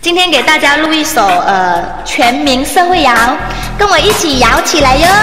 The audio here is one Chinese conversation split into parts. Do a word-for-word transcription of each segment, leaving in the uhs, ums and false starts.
今天给大家录一首呃全民社会摇，跟我一起摇起来哟。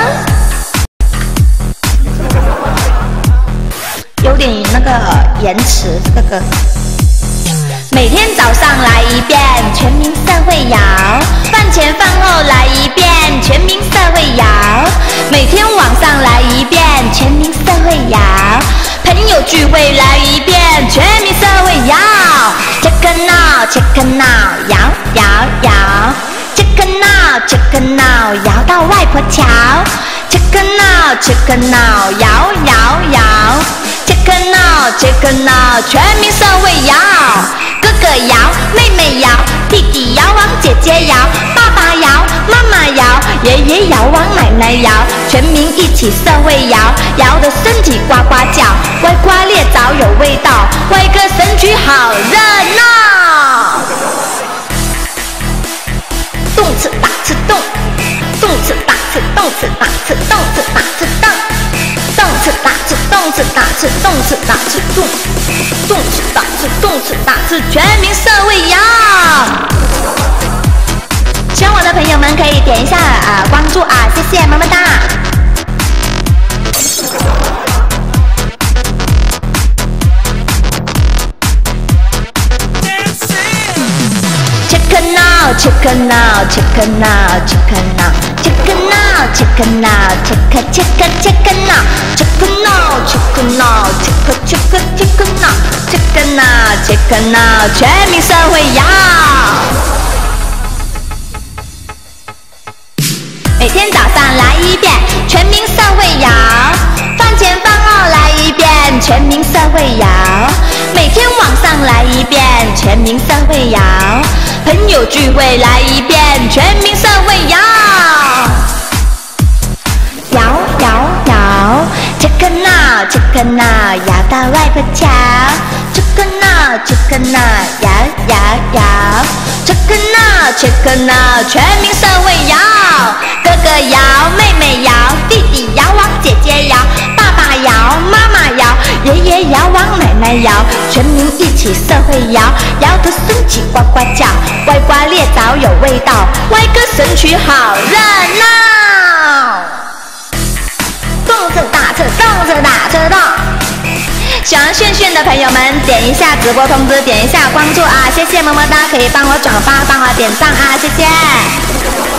有点那个延迟，这个歌。每天早上来一遍全民社会摇，饭前饭后来一遍全民社会摇，每天晚上来一遍全民社会摇，朋友聚会来一遍全民社会摇。切克闹，切克闹，摇摇摇，切克闹，切克闹，摇到外婆桥。切克闹，切克闹，摇摇摇，切克闹，切克闹，全民社会摇。哥哥摇，妹妹摇，弟弟摇往姐姐摇，爸爸摇，妈妈摇，爷爷摇往奶奶摇，全民一起社会摇，摇得身体呱呱叫，歪瓜裂枣有味道，歪歌神曲好热闹。动次打次动，动次打次动次打次动次打次动，动次打次动次打次动次打次动，动次打次动次打次全民社会摇。喜欢我的朋友们可以点一下啊、呃、关注啊，谢谢，么么哒。切克闹，切克闹，切克闹，切克闹，切克闹，切克闹，切克切克切克闹，切克闹，切克闹，切克切克切克闹，切克闹，切克闹，全民社会摇。每天早上来一遍全民社会摇，饭前饭后来一遍全民社会摇，每天晚上来一遍全民社会摇，朋友聚会来一遍全民社会摇。摇摇摇，切克闹，切克闹，摇到外婆桥。切克闹，切克闹，摇摇摇，切克闹，切克闹，全民社会摇。哥哥摇，妹妹摇，弟弟摇往姐姐摇，爸爸摇，妈妈摇，爷爷摇往奶奶摇，全民一起社会摇，摇得身体呱呱叫，歪瓜裂枣有味道，歪歌神曲好热闹。动次打次，动次打次动。喜欢炫炫的朋友们，点一下直播通知，点一下关注啊，谢谢么么哒，可以帮我转发，帮我点赞啊，谢谢。